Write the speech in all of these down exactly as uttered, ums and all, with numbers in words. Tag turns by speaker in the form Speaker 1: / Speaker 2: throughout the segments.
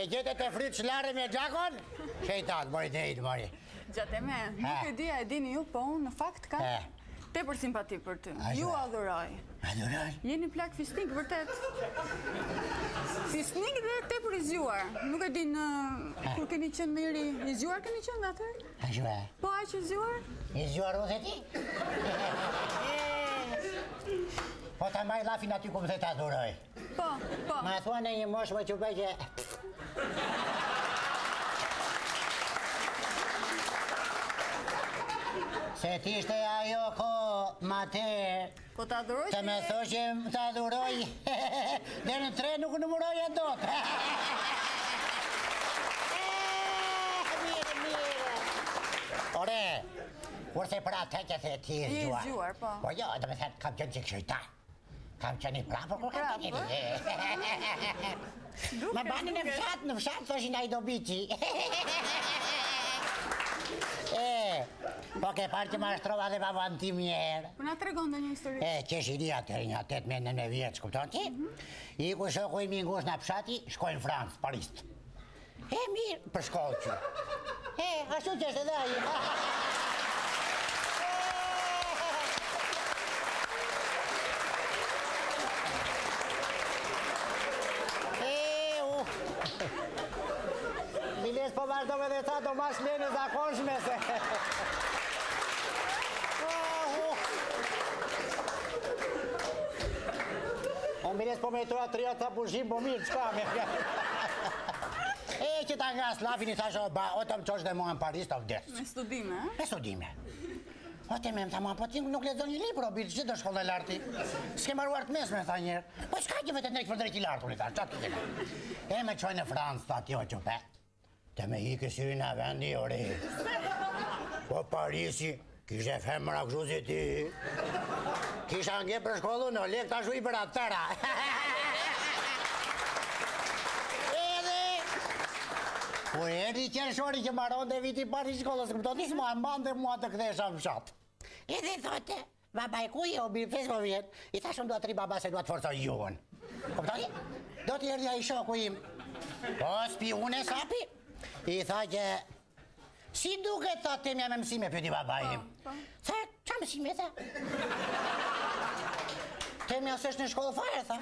Speaker 1: E gjete të fritë shlare me gjakon? Shejtat, mori të hitë, mori.
Speaker 2: Gjateme, nuk e dia e dini ju, po unë në fakt ka tepër simpati për ty. Ju adhuroj.
Speaker 1: Adhuroj?
Speaker 2: Jeni plak fisnik, vërtet. Fisnik dhe tepër i zgjuar. Nuk e din kur keni qenë miri, i zgjuar keni qenë nga atër?
Speaker 1: A zgjuar?
Speaker 2: Po, aq i zgjuar?
Speaker 1: I zgjuar ose ti? Po ta mbaj lafin aty ku më dhe të adhuroj.
Speaker 2: Po, po.
Speaker 1: Ma thua në një mosh më që bëj që... Se ti ishte ajo ko ma te...
Speaker 2: Po të adhuroj
Speaker 1: të me tho që të adhuroj... Dhe në tre nuk numëroj e do të. Mire, mire. Ore, kurse pra te që the ti i zgjuar.
Speaker 2: I zgjuar, po.
Speaker 1: Po jo, dhe me thënë kam qenë që këshojtar. Kam qenë i prapër, kur kam qenë i... Ma bani në fshat, në fshat, thoshin a i do bici. E, po ke parë që ma shtrova dhe baban tim njerë.
Speaker 2: Po na tregon dhe një histori.
Speaker 1: E, qeshiri atër një atet me në në vjetë, kupton ti? I ku shoku i mingush në fshati, shkojnë Francë, Paristë. E, mirë, për shkollë që. E, ashtu që është edhe aji. Biles po vazhdo me dhe ta do mash lene zakonshme se... Unë biles po me i tura tria ta pushim po mirë, qka me... E që ta nga slafin i thasho, ba, o të më qosh dhe mua në Paris të vdes.
Speaker 2: Me studime, e?
Speaker 1: Me studime. O të me më tha mua, po ti nuk lezon një libro, bilë, që do shkollë e larti? S'ke maruar të mesme, tha njerë. Po shka që vetë të nekë për drejt i lartë, unë i thash, qatë të tjene. E me qoj në Francë, ta tjo që pe. Të me hike syri në vendi, ore. Po Parisi, kishe femra kështu si ti. Kisha nge për shkollu në lek të shuj për atëra. Edhe, po erdi qershori që maron dhe viti pari shkollës, këpëto nisë mua mban dhe mua të kthesha më shatë. Edhe thote, babaj ku jo, bi fes po vjetë, i thashëm do atëri baba se do atë forcoj juhën. Këpëtoni? Do t'i erdi a i shoku im. Po, spi unë e sapi. I tha që, si duke të temja me mësime, pyeti babajim. Tha, qa mësime, tha? Temja së është në shkollë fare, tha.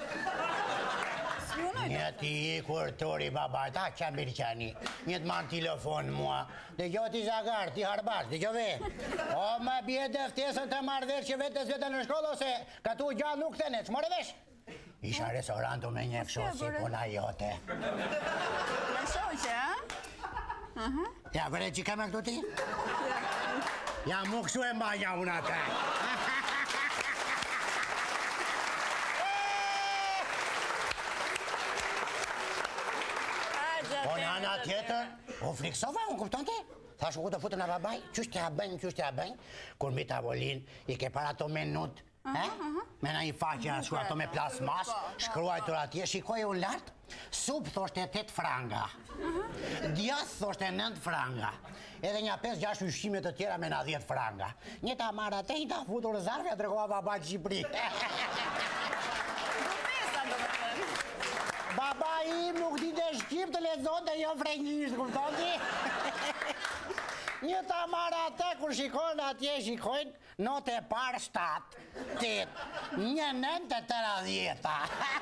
Speaker 1: Një ti i kurtori babaj, ta qa mirëqani, një të manë telefon mua, dhe gjo t'i zagar, t'i harbash, dhe gjo ve. O, ma bje deftesën të marrëvesh që vetës vetën në shkollë, ose ka tu gjallë nuk të ne, që more vesh? Isha restorantu me një fshoq si puna jote.
Speaker 2: Me shoqe, a?
Speaker 1: Ja, vëre që ka me këtu ti? Ja, mu kështu e mbanja unë atë. Po në anë tjetër, u friksova, unë kupton ti? Thash u ku të futën në babaj, qështë të habënjë, qështë të habënjë, kur mbi tavolin, i ke para to menut, me na i faqja, shku ato me plasmas, shkruaj të atje, shikoj unë lartë, sup thoshte tet franga, djath thoshte nënt franga, edhe një pesë gjashtë ushqimet të tjera me na dhjetë franga. Një ta marra te i ta futur zarve, a tregova baba në Shqipëri. Baba im nuk di dhe Shqip të lezon të jo frengishtë, kupton ti? Një ta marra te, kur shikojnë atje, shikojnë, notë e parë shtatë, tetë, një nënë të tëra dhjeta.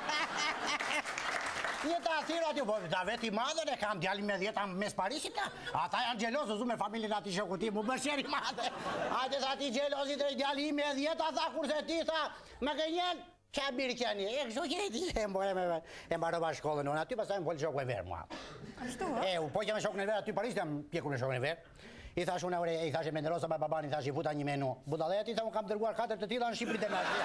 Speaker 1: Një ta thirë aty, po da veti madhën e kam djali me dhjeta mes Parisit, ata janë gjelosë, zu me familin ati shokuti, mu bësheri madhe. Ate sa ti gjelosit e djali me dhjeta, tha kurse ti, tha, me gënjen, qa birë qeni, e kështu që e ti, e mbarova shkollën unë, aty pasaj më polë shokë e verë mua.
Speaker 2: Ashtu,
Speaker 1: e? E, po që me shokën e verë, aty Parisit jam pjekur me shokën e verë. I thash unë e i thash e menderosa me babani, i thash i futa një menu. Budaleja ti tha unë kam dërguar katër të tila në Shqipëri të nashtë.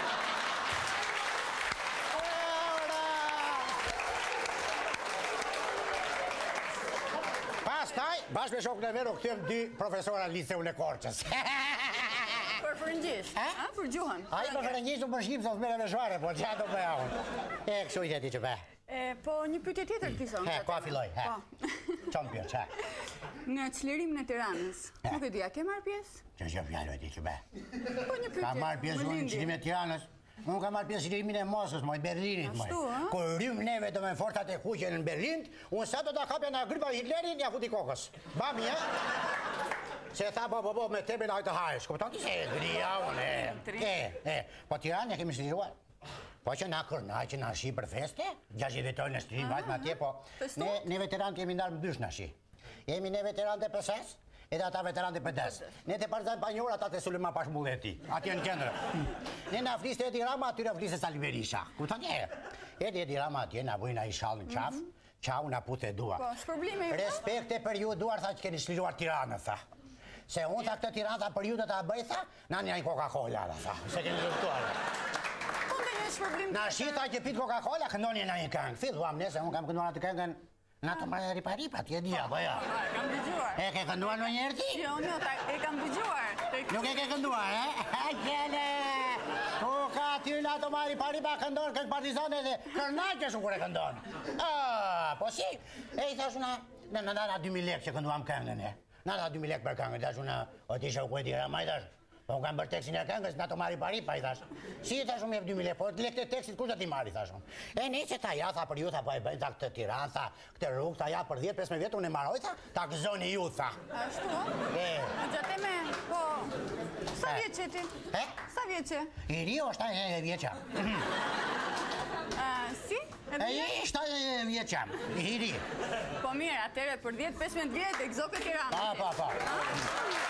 Speaker 1: Pas taj, bashkë me shokën e verë, u këtëm dy profesora në liceun e Korçës.
Speaker 2: Për frëngjisht, a? Për gjuhën.
Speaker 1: A i për frëngjisht u për Shqipë, sa të mere me shvare, po që ato për ja unë. E, kështu i teti që pe.
Speaker 2: Po, një pyetje tjetër kison.
Speaker 1: He, ko a filloj, he. Qonë pjërë, që?
Speaker 2: Në çlirim në Tiranës, nuk e di, a ke marrë pjesë?
Speaker 1: Që që fjallë e ti që be.
Speaker 2: Po një pyetje.
Speaker 1: Ka marrë pjesë unë në qëllim e Tiranës, Unë kam marrë pjesë lirimin e Moskës, moj, Berlinit, moj.
Speaker 2: Ashtu, ë?
Speaker 1: Kur rrim neve do me forcat e kuqe në Berlin, unë sa do ta kapja nga gripa Hitlerin, ja futi kokës. Bami, e? Se tha, po, po, po, me tebe na të hajsh. Kupton ti se e gria unë, e. E, e, po Tiranë ja kemi shliruar. Po që na kërna, që na shi për feste, gjashtë vetorë në shtrim, vajtë ma tje, po. Ne, ne veterantë jemi ndarë mbysh na shi. Jemi ne veterantë e pëses, edhe ata veterantë e pëdes. Ne të partizan panjor, ata të Suleman Pashmulleti. Atje në qendrë. Ne na fliste Edi Rama, atyre fliste Sali Berisha. Kupton ti? Edi Edi Rama atje na bujna i shallën qaf, qau na pute dua.
Speaker 2: Po, shproblime.
Speaker 1: Respekte për ju duar, tha që keni shliruar Tiranën, tha. Se unë tha këtë Tiranë, tha për ju të ta bëj, tha, na një Coca-Cola, tha. Se keni luftuar. Na shita që pit Coca-Cola, këndoni në një këngë. Filluam ne, se unë kam kënduar atë këngën Nato Mare Ripa-Ripa, ti e dia, po ja.
Speaker 2: E kam dëgjuar.
Speaker 1: E ke kënduar në njerë ti?
Speaker 2: Jo, jo, e kam dëgjuar.
Speaker 1: Nuk e ke kënduar, e? Ha, gjele! Ku ka ty Nato Mare Ripa-Ripa këndon këngë partizane dhe kërnaqës unë kur e këndon. Ah, po si? E i thash una, na na na dy mijë lekë që kënduam këngën e. Na na dy mijë lekë për këngën, thash una, o ti shoku e ti Rama, i thash. Po unë kam bërë tekstin e këngës, Nato Mare Ripa-Ripa, i thash. Si i thash unë jep dy mijë lekë, po lekët e tekstit kush do t'i marri, thash unë. E ne që ta ja, tha për ju, tha po e bëjnë, tha këtë Tiranë, tha këtë rrugë, tha ja për dhjetë pesëmbëdhjetë vjetë unë e marroj, tha, ta gëzoni ju, tha.
Speaker 2: Ashtu?
Speaker 1: E.
Speaker 2: Gjateme, po, sa vjeqe ti?
Speaker 1: E?
Speaker 2: Sa vjeqe?
Speaker 1: I ri o shtaj e vjeqa.
Speaker 2: Si?
Speaker 1: E i shtaj e vjeqa, i ri.
Speaker 2: Po mirë, atere për dhjetë pesëmbëdhjetë vjetë, egzoke Tirana.
Speaker 1: Pa, pa, pa.